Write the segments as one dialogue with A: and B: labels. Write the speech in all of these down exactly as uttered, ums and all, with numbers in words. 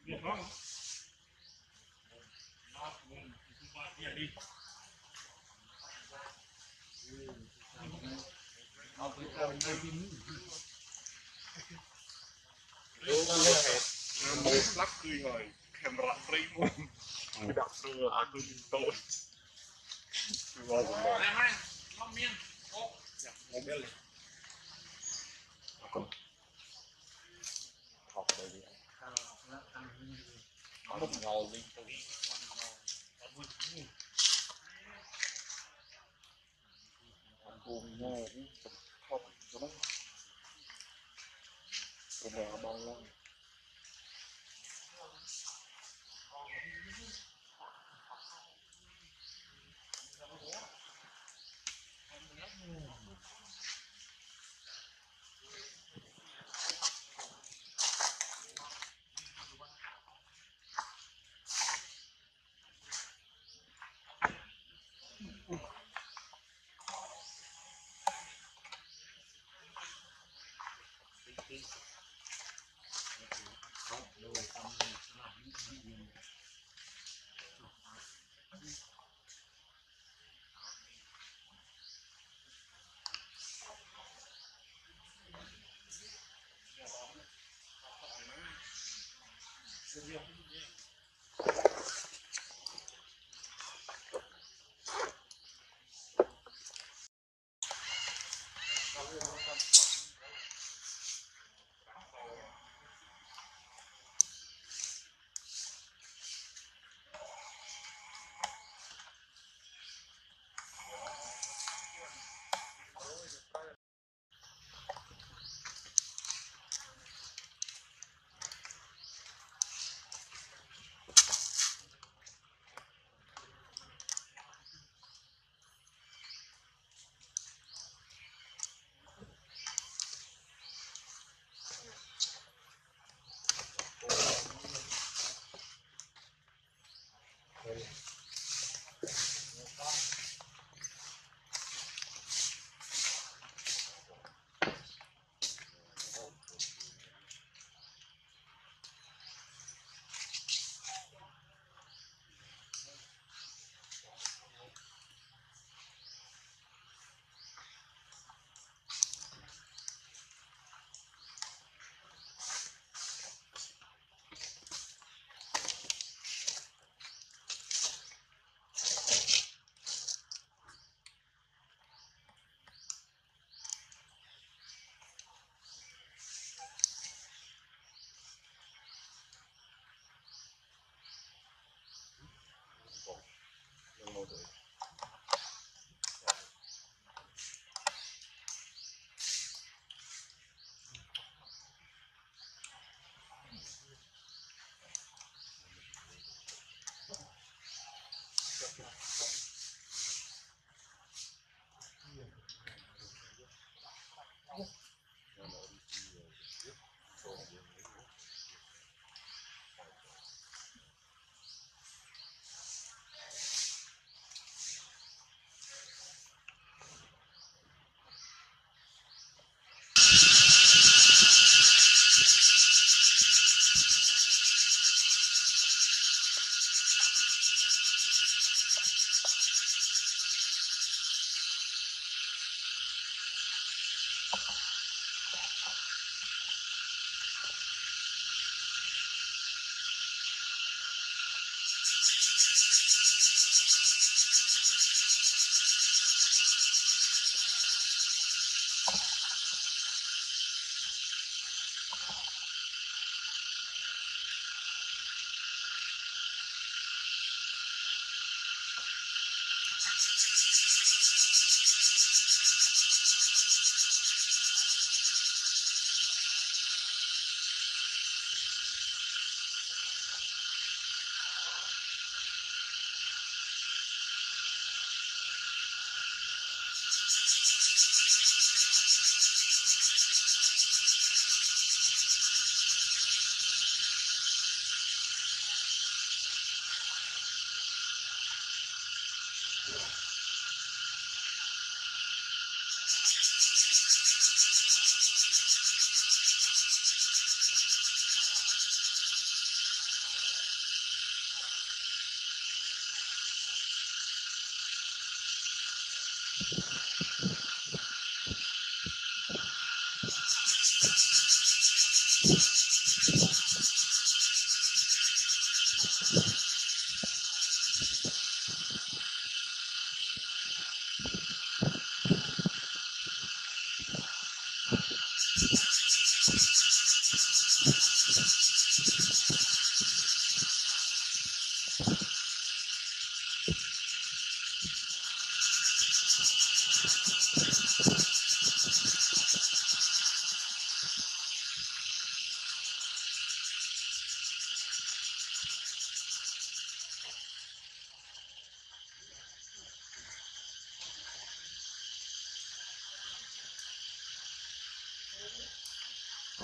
A: một lắc cười rồi camera free luôn tôi đặt rồi à tôi tôi tôi vào rồi nó miên ô một bên này học đây đi một ngầu đi buồn nhau không cho nó còn là bao lâu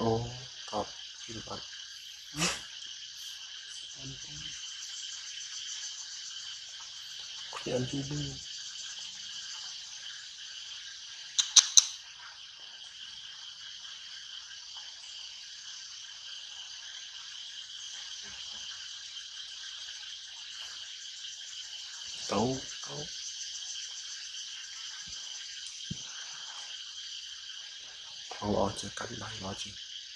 B: Oh, top empat. Kian dulu. Tahu, tahu. Tahu aja kan lah aja.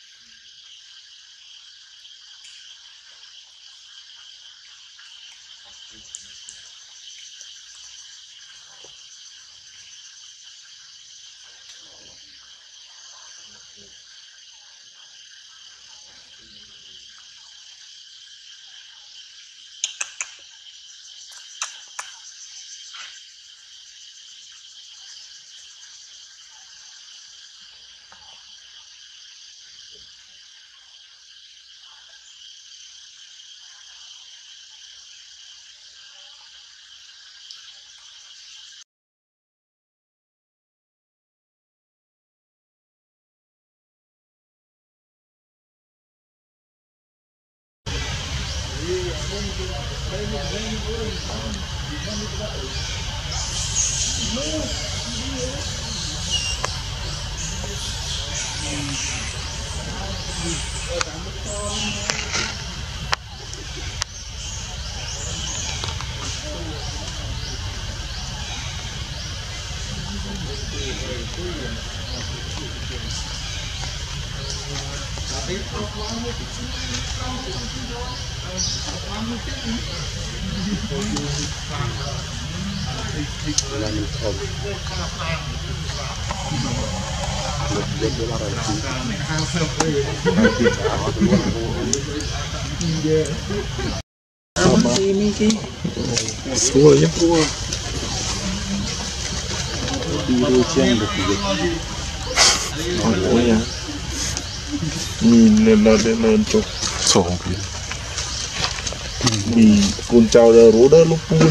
B: Semuanya buah. Biru siang betul. Oh ya. Nhìn lên lên lên chụp sòng thì vì con trâu ra rú đó lúc buôn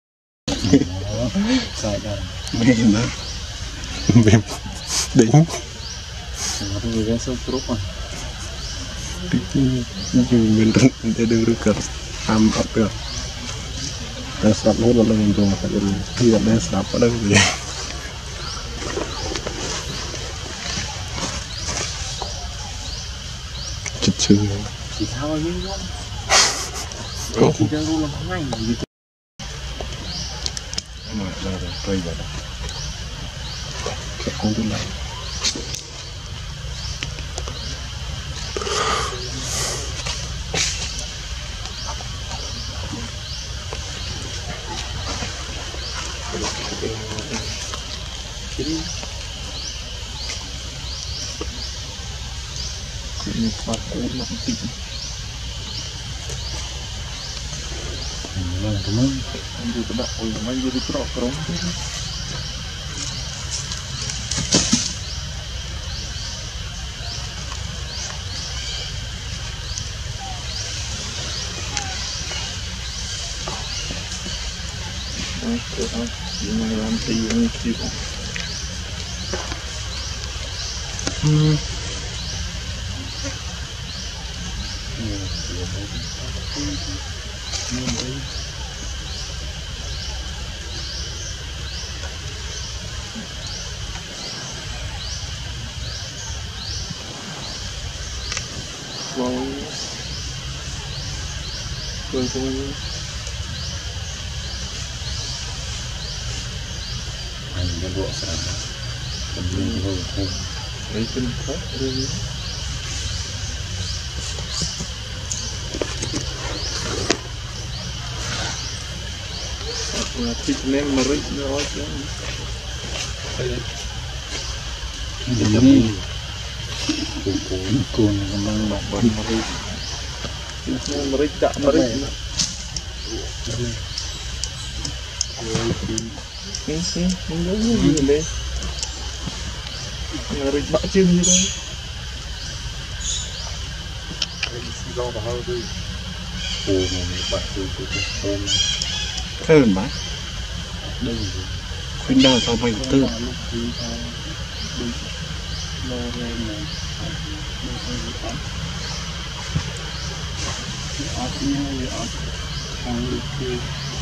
B: mềm đó mềm đỉnh người ra sâu pro mà tí như mình để đưa được cật am ập được đã sập hết là mình dùng phải đi khi đã đang sập ở đây gì chưa chỉ sao như không có chỉ đang luôn làm ngay gì mà ra rồi quay vào đó không được lại ini pakai nanti. Nah, teman, ini tidak boleh main jadi kerok-kerok. Oke, ini lantai yang itu. Hmm. Wow, semuanya. Hanya dua serangga. Kemudian dua pun. Itu kok ini. Thịt nem mà rít nó chứ. Ini cuốn cuốn mang bọc bẩn mà rít. Nem mà rít đạm mà rít. Ini sih, enggak ini deh. Mà rít bạ chân như thế. Xì lo vào hơi đi. Ồ mà bạ chân của thơm mà khuyên đào sao mày thơm ở như ở trong kia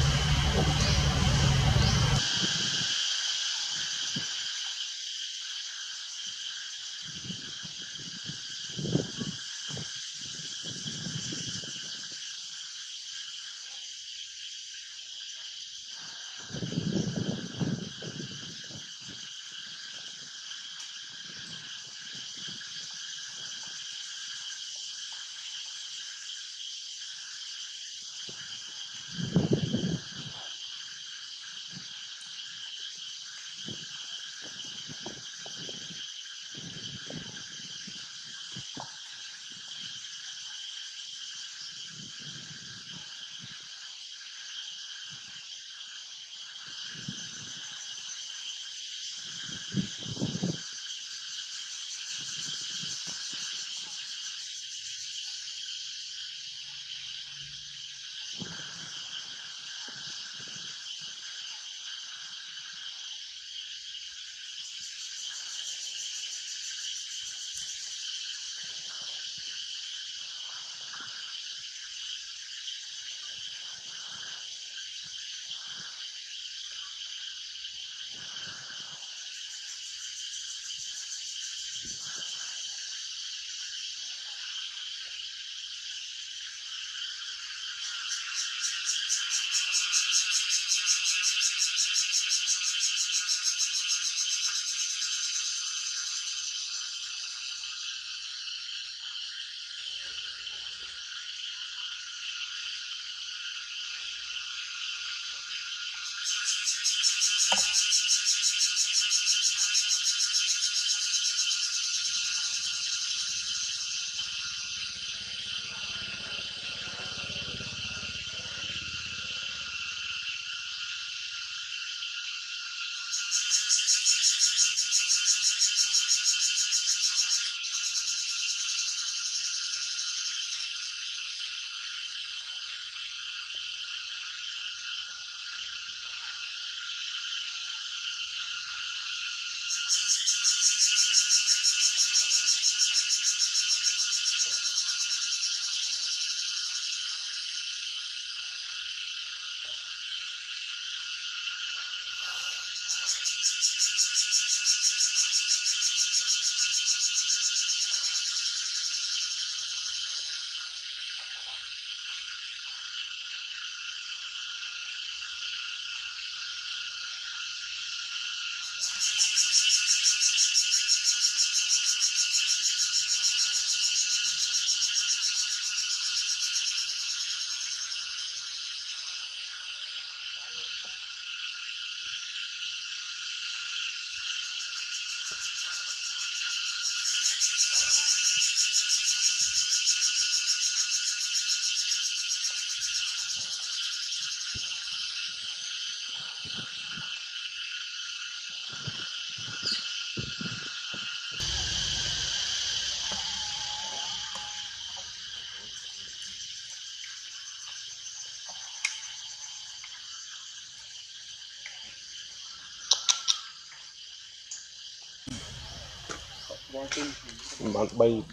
B: bạn bay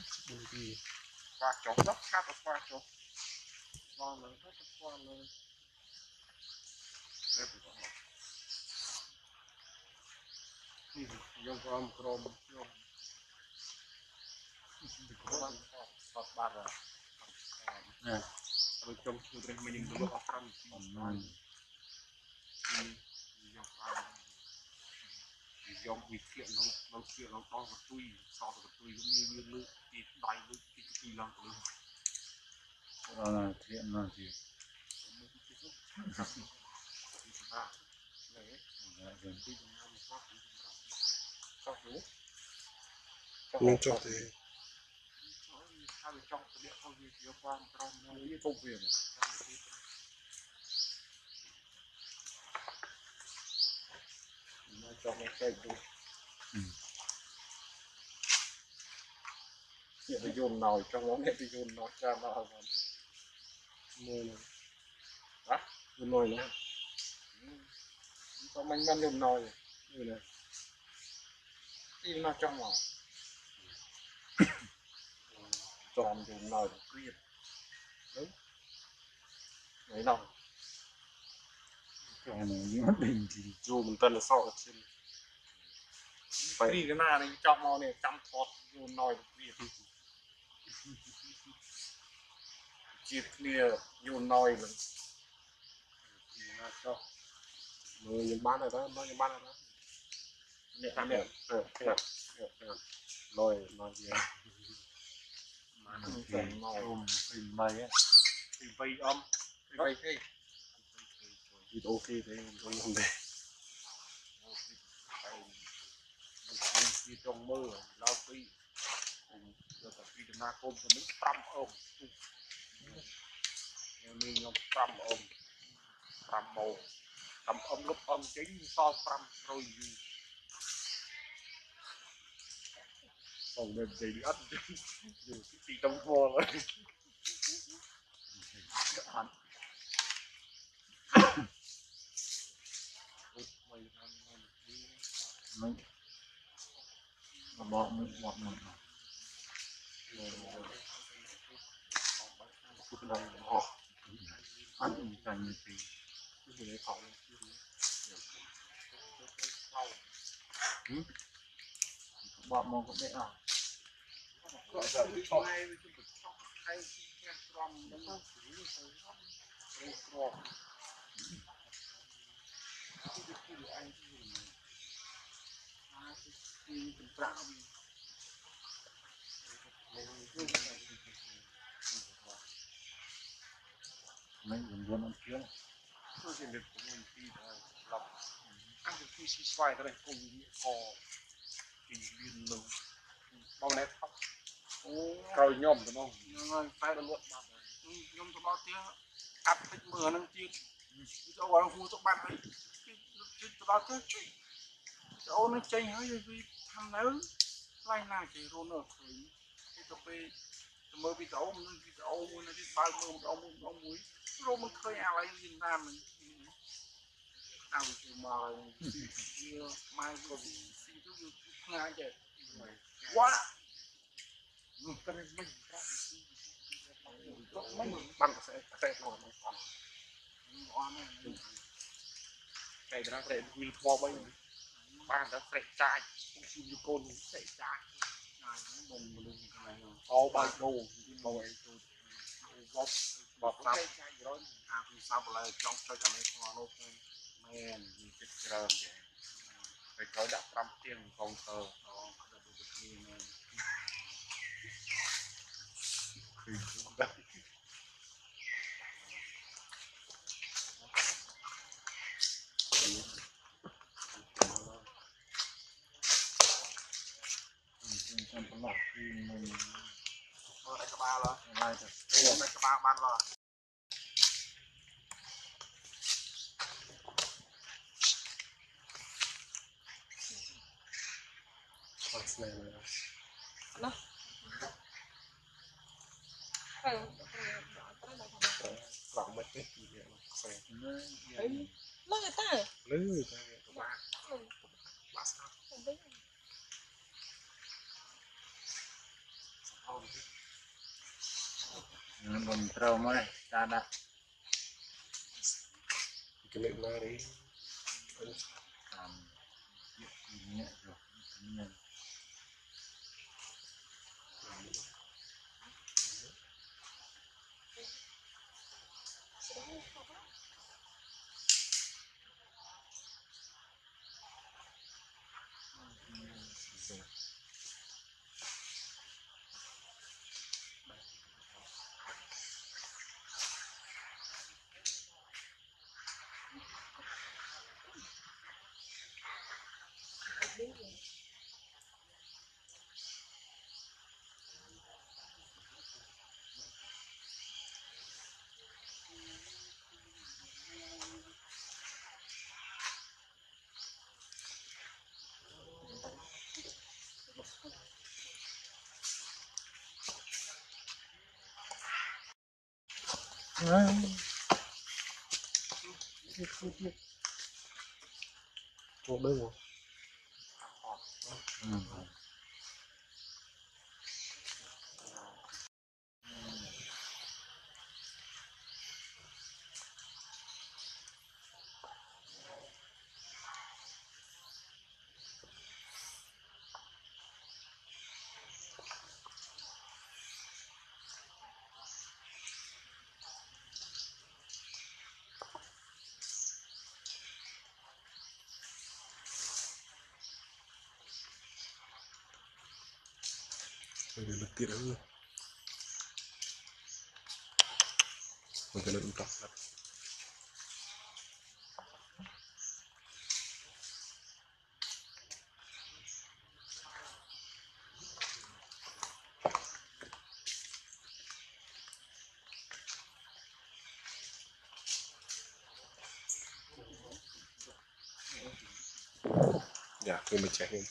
A: qua chỗ rất khác ở qua chỗ qua này rất qua này đây phải có dùng con crom dùng con sọt bát rồi nè rồi trong khu đây mình dùng được con con dùng vị kiện nó nó kiện nó to một tuy so với tuy cũng như như nước thì đầy nước thì tuy lần luôn
B: đó là thiện là gì
A: nhưng cho thì trong địa không gì phía qua trong nó công việc nó cho nó chạy luôn hiện bây giờ nồi trong nó hiện bây giờ nó ra nó ở mười này đó nồi nữa có mình đang dùng nồi như này thì nó trong màu tròn thì nói quyết đấy đấy nào
B: cái này nó đình thì
A: dù mình tên là sau trên phải đi cái nào này trong nó này chăm thọt dù nói quyết chia clear dù nói là người nhìn bán này đó nói nhìn bán này đó nè nè nè nè nè nói nói gì mà nó cần nói
B: hình mày á
A: thì vây âm thì vây cái thì ok thế không không để đi trong mơ lao phi rồi tập đi na côm cho mình trăm ôm mình nhom trăm ôm trăm màu trăm ôm lúc ôm chính so trăm rồi gì còn mình thì bị ắt dù chỉ trong thua rồi
B: mấy mà bọn mình bọn mình ăn thành như thế
A: cái gì họ
B: bọn mình cũng biết à
A: gọi là cái họ hay hay cái rom đúng không
B: mấy người buôn ăn kia
A: tôi chỉ được của mình khi làm ăn được khi xí xoay cái này cùng những kho tình liên lưu bao nét tóc cởi nhom đúng không
C: rồi phải là luận bảo nhom cho bao tiếng cắt tích mưa năng chiên cho vào khu cho ban ấy cho bao tiếng cho nó chơi hơi vì tham nấu lại là cái rôn ở khởi cái cà phê mới bị đổ mình bị đổ mình là cái bao mưa đổ mưa đổ muối rôn mình khơi à lại nhìn ra mình ăn thì mà mai vừa xí thứ vừa ngay vậy quá
A: cái này mình mình bằng sẽ sẽ nổi cái đó sẽ mình thua bây bạn đã sẽ trai không xin như con sẽ trai mình mình có bao đồ bao ấy tôi bóp bóp tao
C: à thì sao mà lại trong chơi cả mấy con nó
A: mẹ mình chết trời vậy phải có đặt trăm tiền còn thờ
B: trong cái lọ khi mình
C: ở đây các ba rồi
B: lai thật
C: đây các ba ban rồi
D: Ano?
A: làm mấy cái gì vậy xe
D: Lo người ta.
A: lư ta ba ba sao
B: nó còn trâu mới ta đã
A: cái lệnh ma đấy
B: làm nhẹ rồi nên
A: chỗ đây rồi
B: ừ. nó tiệt hơn mình cái nó cũng trọc lắm dạ tôi mình chạy hơn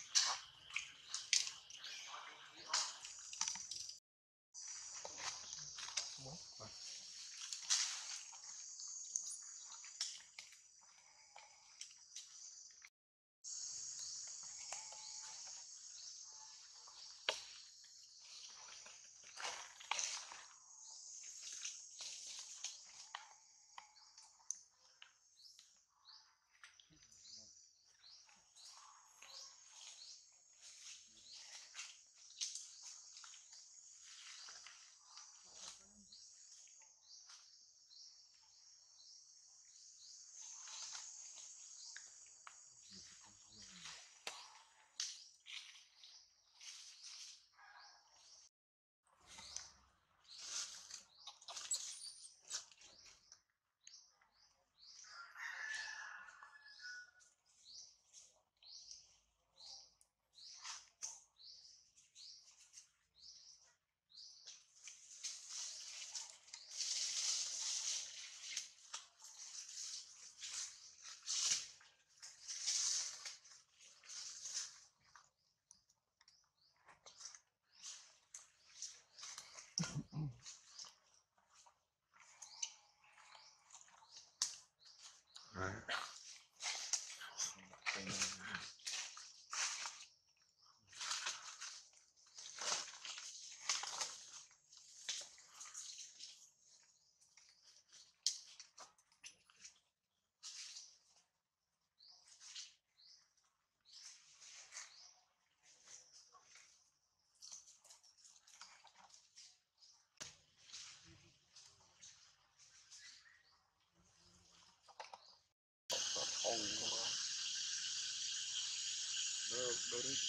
B: đỡ đỡ đấy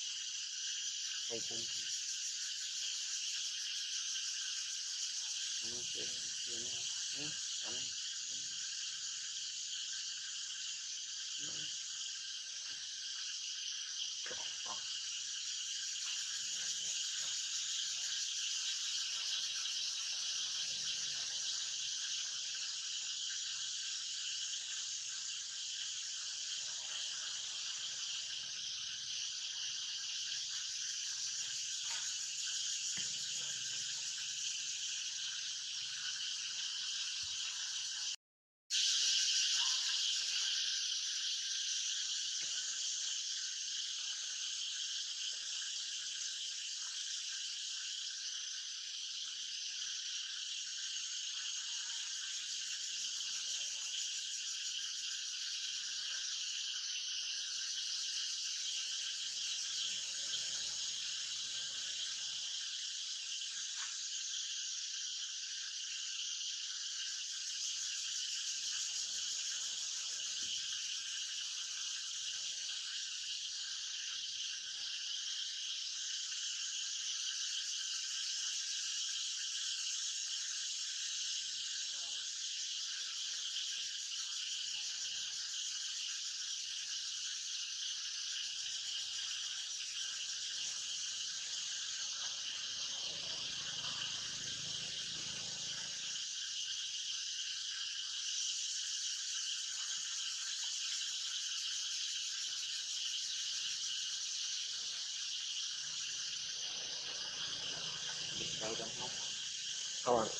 B: không không nó sẽ nó ăn không ạ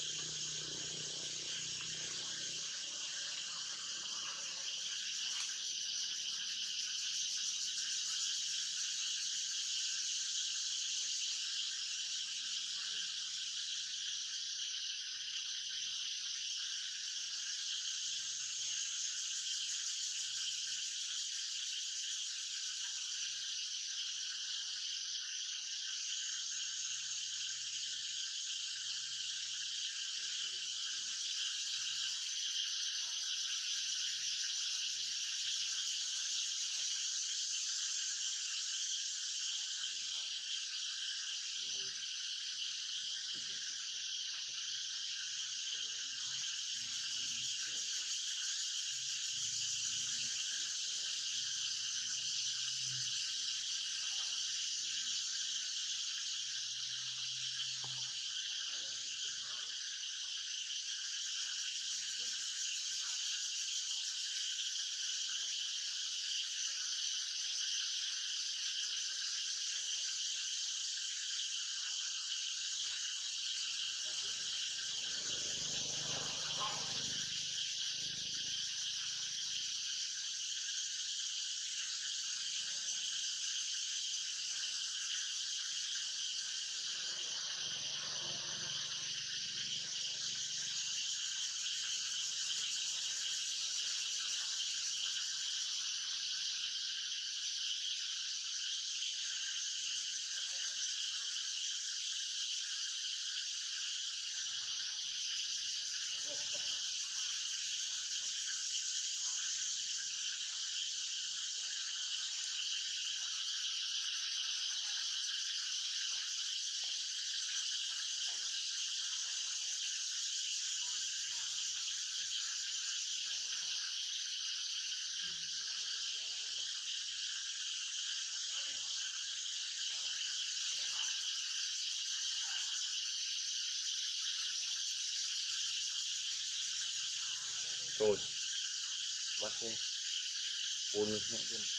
A: rồi bắt đi bốn mươi nhẹ luôn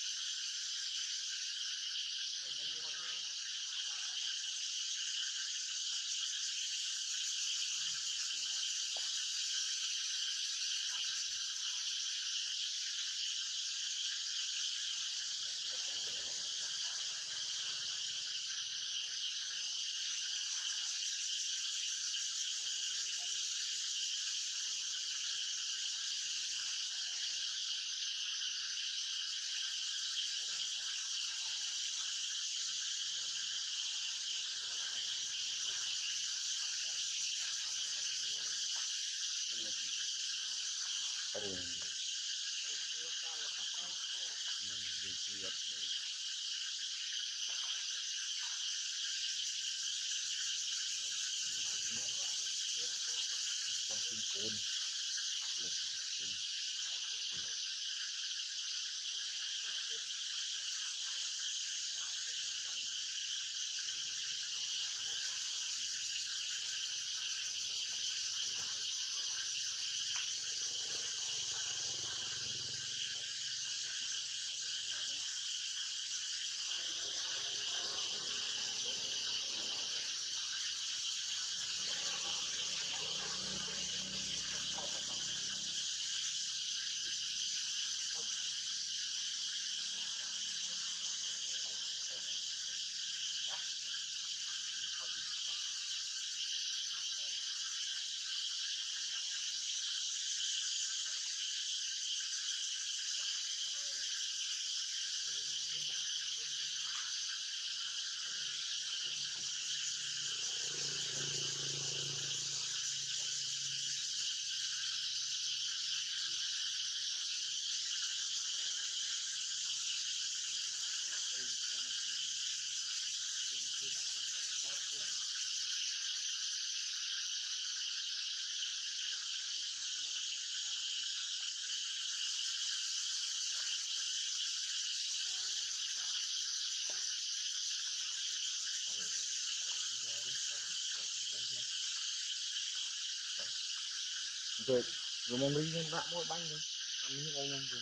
A: rồi rồi mà mình lên vạ mỗi bánh rồi ăn những ông em rồi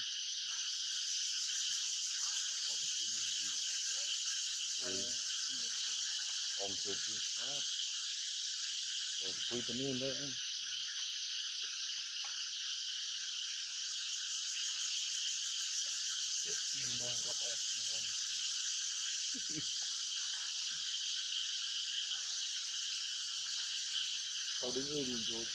A: ông chưa chưa khá rồi quy tấn lên đấy tao đứng người đi rồi